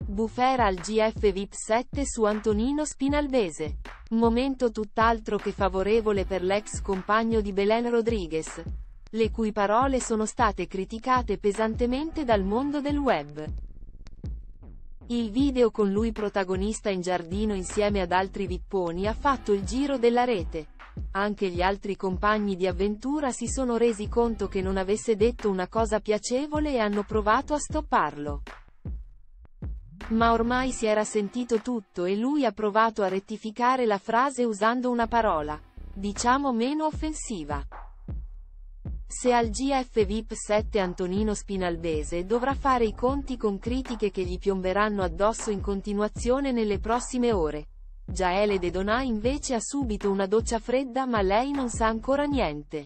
Bufera al GF VIP 7 su Antonino Spinalbese. Momento tutt'altro che favorevole per l'ex compagno di Belén Rodríguez, le cui parole sono state criticate pesantemente dal mondo del web. Il video con lui protagonista in giardino insieme ad altri vipponi ha fatto il giro della rete. Anche gli altri compagni di avventura si sono resi conto che non avesse detto una cosa piacevole e hanno provato a stopparlo. Ma ormai si era sentito tutto e lui ha provato a rettificare la frase usando una parola, diciamo meno offensiva. Se al GF VIP 7 Antonino Spinalbese dovrà fare i conti con critiche che gli piomberanno addosso in continuazione nelle prossime ore. Jaele De Donà invece ha subito una doccia fredda, ma lei non sa ancora niente.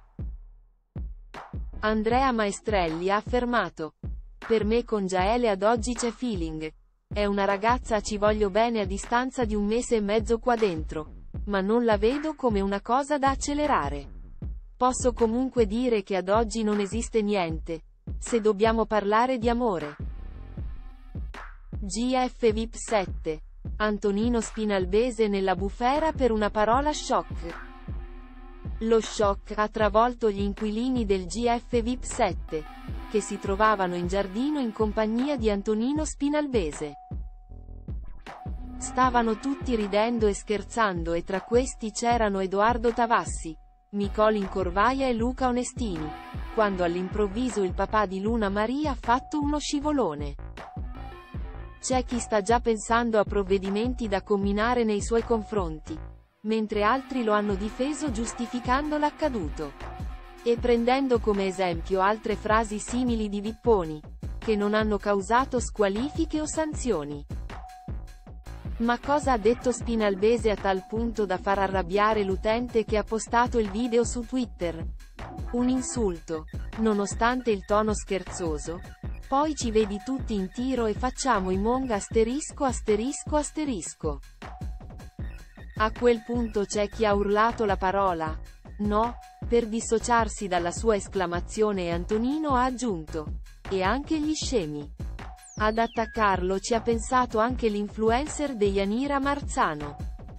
Andrea Maestrelli ha affermato: "Per me con Jaele ad oggi c'è feeling. È una ragazza, ci voglio bene a distanza di 1 mese e mezzo qua dentro. Ma non la vedo come una cosa da accelerare. Posso comunque dire che ad oggi non esiste niente, se dobbiamo parlare di amore". GF VIP 7. Antonino Spinalbese nella bufera per una parola shock. Lo shock ha travolto gli inquilini del GF VIP 7, che si trovavano in giardino in compagnia di Antonino Spinalbese. Stavano tutti ridendo e scherzando e tra questi c'erano Edoardo Tavassi, Nicolin Corvaia e Luca Onestini, quando all'improvviso il papà di Luna Maria ha fatto uno scivolone. C'è chi sta già pensando a provvedimenti da comminare nei suoi confronti, mentre altri lo hanno difeso giustificando l'accaduto e prendendo come esempio altre frasi simili di vipponi, che non hanno causato squalifiche o sanzioni. Ma cosa ha detto Spinalbese a tal punto da far arrabbiare l'utente che ha postato il video su Twitter? Un insulto. Nonostante il tono scherzoso, poi ci vedi tutti in tiro e facciamo i mong asterisco asterisco asterisco. A quel punto c'è chi ha urlato la parola "no", per dissociarsi dalla sua esclamazione e Antonino ha aggiunto: "E anche gli scemi". Ad attaccarlo ci ha pensato anche l'influencer Deianira Marzano.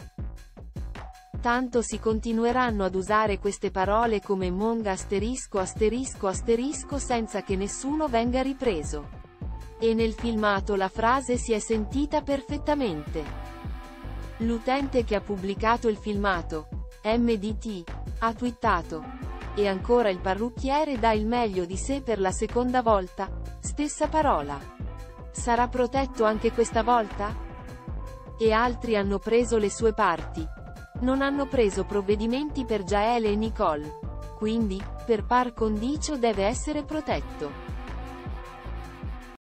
Tanto si continueranno ad usare queste parole come mong asterisco asterisco asterisco senza che nessuno venga ripreso. E nel filmato la frase si è sentita perfettamente. L'utente che ha pubblicato il filmato, MDT, ha twittato: "E ancora il parrucchiere dà il meglio di sé per la seconda volta, stessa parola. Sarà protetto anche questa volta?". E altri hanno preso le sue parti. Non hanno preso provvedimenti per Jaele e Nicole. Quindi, per par condicio deve essere protetto.